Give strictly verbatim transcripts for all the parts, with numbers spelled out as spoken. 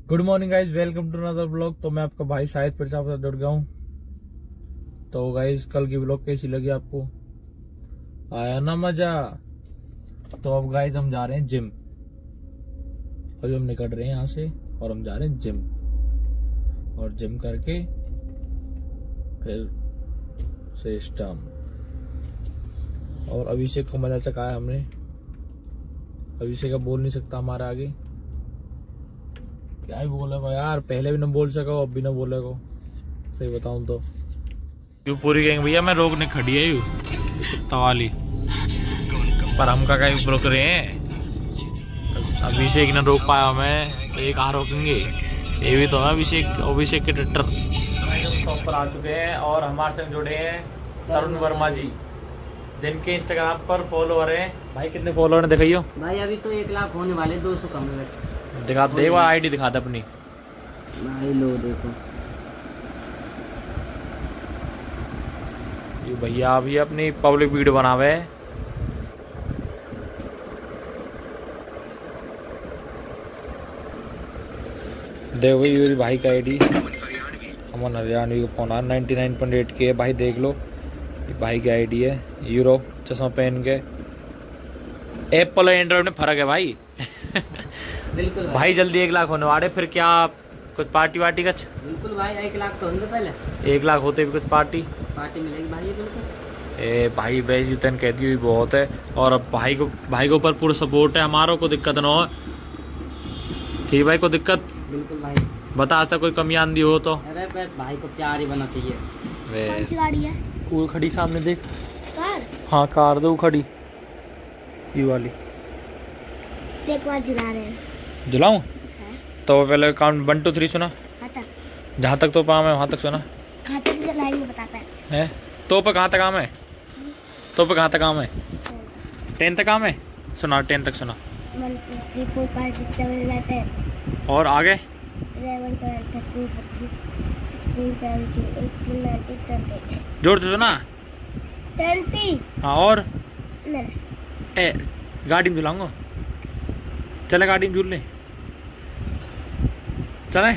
Good morning guys, welcome to another blog. तो मैं आपका भाई शाहिद फिर से आपके साथ जुड़ गया हूँ। तो गाइज कल की ब्लॉग कैसी लगी आपको? आया ना मजा? तो अब गाइज हम जा रहे हैं जिम। अभी हम निकल रहे हैं यहाँ से और हम जा रहे हैं जिम, और जिम करके फिर सिस्टम। और अभिषेक को मजा चकाया हमने। अभिषेक अब बोल नहीं सकता हमारे आगे, क्या ही बोलेगा यार। पहले भी ना बोल सको, अब भी ना बोलेगा। सही बताऊं तो यू पूरी गैंग भैया मैं रोकने खड़ी है यू तवाली, पर हम का कहीं रोक रहे हैं। अभिषेक ने रोक पाया हमें, तो एक आ रोकेंगे। ये भी तो है अभिषेक अभिषेक के ट्रैक्टर। शॉप पर आ चुके हैं और हमारे संग जुड़े हैं तरुण वर्मा जी, जिनके इंस्टाग्राम पर फॉलोअर हैं। भाई कितने फॉलोअर हैं दिखाइयो? भाई अभी तो एक लाख होने वाले, दो सौ कम है बस। दिखा दे, वो आईडी दिखा दे अपनी। भाई लो देखो ये भैया अभी अपनी पब्लिक वीडियो बनावे। देखो ये भाई का आईडी, अमन हरियाणवी का फोन आ ninety nine point eight K भाई, देख लो ये भाई की आईडी है। यूरो चश्मा पहन के। एप्पल और एंड्रॉइड में फर्क है भाई। बिल्कुल भाई, भाई जल्दी एक लाख होने वाले, फिर क्या कुछ पार्टी वार्टी का? बिल्कुल भाई, एक लाख तो होंगे पहले। एक लाख होते भी कुछ पार्टी पार्टी मिलेगी भाई, बिल्कुल। ए भाई बेजुतन कहती हुई बहुत है। और अब भाई को भाई के ऊपर पूरा सपोर्ट है हमारा, को दिक्कत ना हो। ठीक भाई, को दिक्कत बिल्कुल भाई, बता सा कोई कमी आंदी हो तो। अरे बस भाई को प्यार ही बना चाहिए। कौन सी गाड़ी है? वो खड़ी सामने देख। कार? हाँ कार दो खड़ी, ये वाली देख वहाँ जला रहे हैं। जलाऊं? तो पहले काउंट वन टू थ्री सुना, हाँ तक जहाँ तक तो पाम है वहाँ तक सुना खाते से लाएंगे बताता है। है तो पे कहाँ तक काम है? तो पे कहाँ तक काम है? टेन तक काम है। सुना टेन तक सुना। One two three four five six seven eight ten. और आगे eleven twelve thirteen fourteen sixteen seventeen eighteen nineteen twenty. जोर से सुना। ट्वेंटी। हाँ और नहीं ए गाड़ी में झुलाऊंगा, चले गाड़ी में झूल ले, चले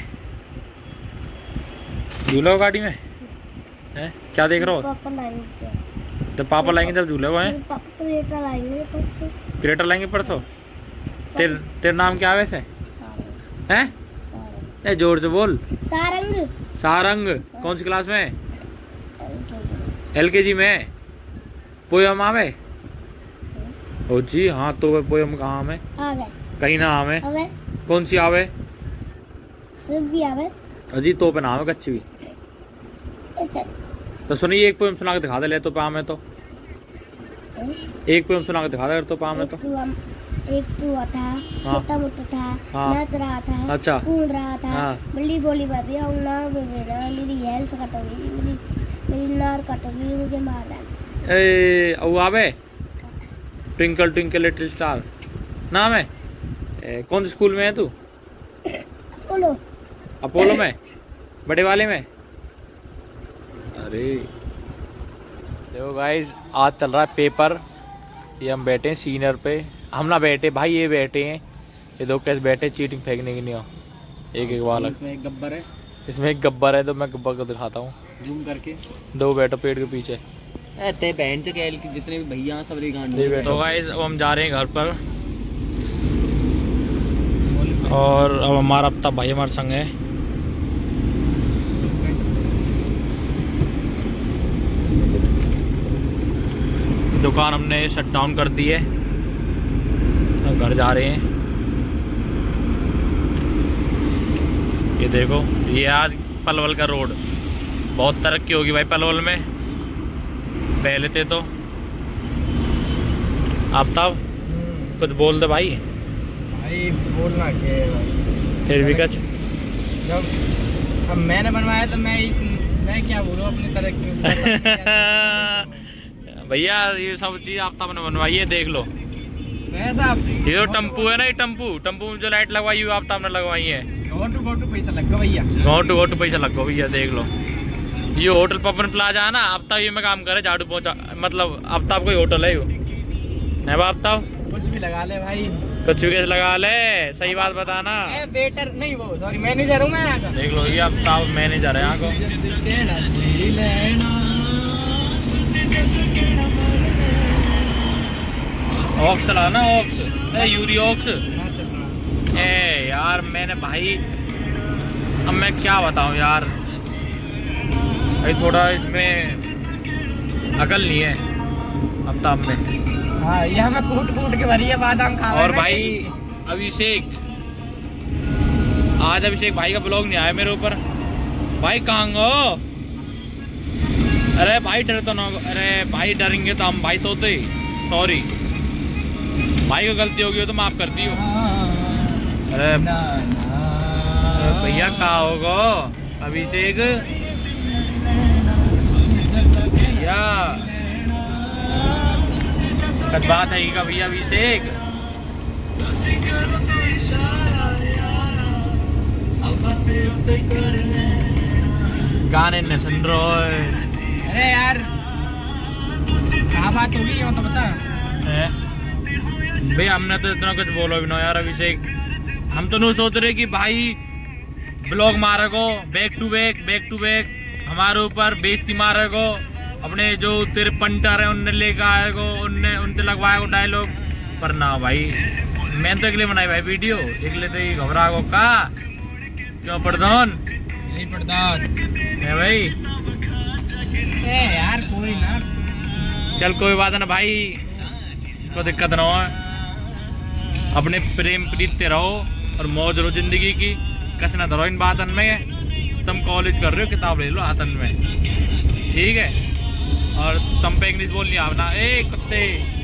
झूलो गाड़ी में। हैं क्या देख रहे हो? पापा लाएंगे, जब पापा लाएंगे जब झूले को। हैं पापा क्रेटा लाएंगे परसों। क्रेटर लाएंगे परसों। तेरे तेरे नाम क्या है वैसे? हैं ए जोर से बोल। सारंग। सारंग। कौन सी क्लास में? एलकेजी में। पोयम आवे ओ जी। हाँ तो पोयम कहाँ में? आवे कहीं ना आवे। आवे कौन सी आवे? सिर्फ भी आवे अजी तो पे ना आवे कच्ची भी। तो सुनिए एक पोयम सुना के दिखा दे ले तो पाम है तो। एक पोयम सुना के दिखा दे तो पाम है तो। एक चूहा था, हाँ। मोटा मोटा था, हाँ। नाच रहा था, अच्छा। कूद रहा था, हाँ। बिल्ली बोली बाबी मेरी हेल्थ कटोगी, मेरी मेरी नार कटोगी, मुझे मार डाल। ए वो आवे ट्विंकल ट्विंकल लिटिल स्टार नाम है। ए, कौन से स्कूल में है तू? बोलो अपोलो में, बड़े वाले में। अरे देखो गाइस, आज चल रहा है पेपर। ये हम बैठे हैं सीनियर पे। हम ना बैठे भाई, ये बैठे हैं। ये दो कैसे बैठे चीटिंग फेंकने की नहीं हो। एक एक वाला इसमें एक गब्बर है, इसमें एक गब्बर है, तो मैं गब्बर को दिखाता हूँ। जूम करके। दो बैठो पेड़ के पीछे। ते बहन से कैल की जितने भी भैया सब गांड। तो गाइस अब हम जा रहे हैं घर पर, और अब हमारा अब तब भाई हमारे संग है। दुकान हमने शट डाउन कर दी है, अब घर जा रहे हैं। ये देखो, ये आज पलवल का रोड, बहुत तरक्की होगी भाई पलवल में। पहले थे तो अब तब कुछ बोल दे भाई। भाई बोलना क्या है भाई, फिर भी कुछ जब अब मैंने बनवाया तो मैं मैं क्या बोलूं अपनी तरह की। भैया ये सब चीज आफ्ताब ने बनवाई है, देख लो। ऐसा ये जो टम्पू है ना, ये टम्पू टम्पू में जो लाइट लगवाई हुई आफ्ताब ने लगवाई है। घोटू घोटू पैसा लग गया भैया, घोटू घोटू पैसा लगो भैया, देख लो। ये होटल पवन प्लाजा है ना, आफ्ताब ये में काम करे, झाड़ू पहुंचा, मतलब आफ्ताब कोई होटल है यो है आफ्ताब। कुछ भी लगा ले भाई। कुछ भी कैसे लगा ले, सही बात बताना। ए, वेटर नहीं वो सॉरी मैनेजर हूँ मैं यहाँ का। देख लो ये अब साहब मैनेजर है यहाँ को। ऑक्स चला ना, ऑक्स ए यूरी ऑक्स। ए यार मैंने भाई अब मैं क्या बताऊं यार, भाई थोड़ा इसमें अकल नहीं है अब तब में। हाँ यहाँ में कूट कूट के भरी है बादाम खा। और भाई अभिषेक, आज अभिषेक भाई का ब्लॉग नहीं आया मेरे ऊपर। भाई कहाँ हो? अरे भाई डर तो ना, अरे भाई डरेंगे तो हम भाई सोते। सॉरी भाई को गलती होगी तो माफ कर दियो। अरे भैया कहाँ होगा अभिषेक भैया? कद बात है का भैया अभिषेक। गाने न सुन रहे। अरे यार क्या बात होगी हो तो बता। भाई हमने तो इतना कुछ बोलो भी ना यार अभिषेक। हम तो नहीं सोच रहे कि भाई ब्लॉग मारे को back to back back to back हमारे ऊपर बेइज्जती मारे को, अपने जो तेरे पंटर है उनने लेकर आए को, उनने उनसे लगवाए को डायलॉग। पर ना भाई मैंने तो एक लिए बनाई भाई वीडियो, एक लिए तो घबरा को का क्यों प्रधान नहीं प्रधान है भाई। ए यार कोई ना, चल कोई बात ना भाई, कोई दिक्कत ना हो। अपने प्रेम प्रीत से रहो और मौज लो जिंदगी की, कसना धरो इन बातन में। तुम कॉलेज कर रहे हो, किताब ले लो हाथन में, ठीक है? और तुम पे इंग्लिश बोलनी आवना ए कुत्ते,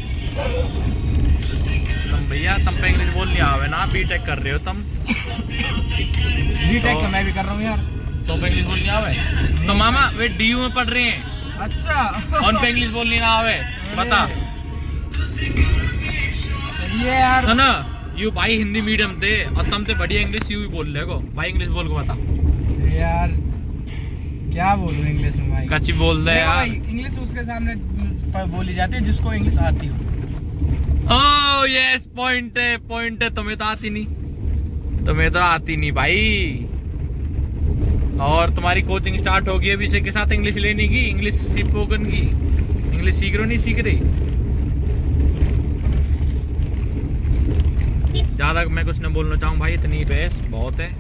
तुम भैया तुम पे इंग्लिश बोलनी आवे ना, बीटेक कर रहे हो तुम। बीटेक तो मैं भी कर रहा हूँ यार। तो पे इंग्लिश बोलनी आवे तो मामा वे डीयू में पढ़ रहे हैं। अच्छा उन पे इंग्लिश बोलनी ना आवे बता ये यार ना। यू भाई हिंदी मीडियम थे और तुम से बढ़िया इंग्लिश यू ही बोल रहे को भाई। इंग्लिश बोल को बता यार, क्या बोलूं इंग्लिश में भाई? कच्ची बोल दे यार। इंग्लिश उसके सामने बोली जाती है जिसको इंग्लिश आती हो। ओह यस पॉइंट है, पॉइंट है। तुम्हें तो आती नहीं, तुम्हें तो आती नहीं भाई। और तुम्हारी कोचिंग स्टार्ट होगी अभी से के साथ इंग्लिश लेने की, इंग्लिश स्पोकन की। इंग्लिश सीख रहे नहीं सीख रही? ज्यादा मैं कुछ न बोलना चाहूँ भाई, इतनी बहस बहुत है।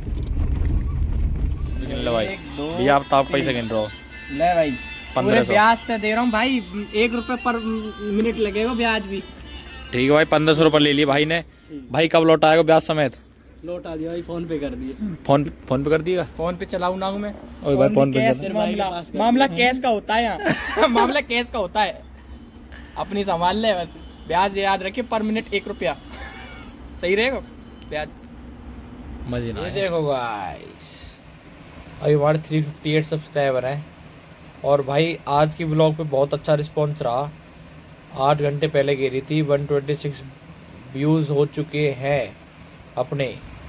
ले भाई भैया आप ताप पैसे गिन रहे हो? ले भाई पंद्रह ब्याज तो दे रहा हूँ भाई, एक रुपए पर मिनट लगेगा ब्याज भी। ठीक है भाई, पंद्रह सौ रुपये ले लिए भाई ने। भाई कब लौट आएगा ब्याज समेत? लौटा दिया भाई, फोन पे कर दिए। फोन फोन पे कर दिएगा? फोन पे चलाऊ ना हूँ मैं। ओए भाई फोन पे कैश मामला मामला कैश का होता है यहाँ। मामला कैश का होता है, अपनी संभाल ले बस। ब्याज याद रखिए पर मिनट एक रुपया, सही रहेगा ब्याज। मजे ना। ये देखो गाइस अभी हमारे थ्री फिफ्टी एट सब्सक्राइबर हैं और भाई आज की व्लॉग पे बहुत अच्छा रिस्पॉन्स रहा। आठ घंटे पहले गिरी थी, वन ट्वेंटी सिक्स व्यूज़ हो चुके हैं अपने।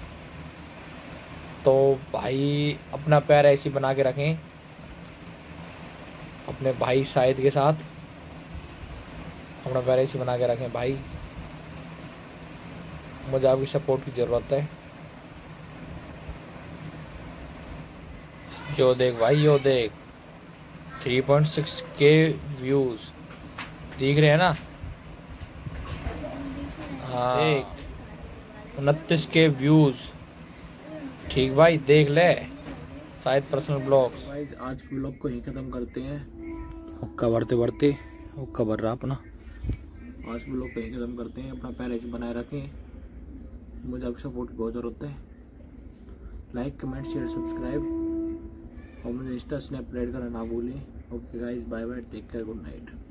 तो भाई अपना प्यार ऐसी बना के रखें अपने भाई शाहिद के साथ, अपना प्यार ऐसी बना के रखें भाई। मुझे आपकी सपोर्ट की ज़रूरत है। यो देख भाई, यो देख थ्री पॉइंट सिक्स के व्यूज़ दिख रहे हैं ना? हाँ देख उनतीस के व्यूज़। ठीक भाई देख ले शायद पर्सनल ब्लॉग्स। भाई आज के ब्लॉग को यहीं ख़त्म करते हैं। हुक्का बढ़ते बढ़ते हुक्का बढ़ रहा अपना। आज के ब्लॉग को यहीं ख़त्म करते हैं। अपना पैर ऐसे बनाए रखें। मुझे आपकी सपोर्ट की बहुत ज़रूरत है। लाइक कमेंट शेयर सब्सक्राइब और मुझे इंस्टा स्नैप ऐड करना ना भूलें। Okay guys, bye bye, take care, good night.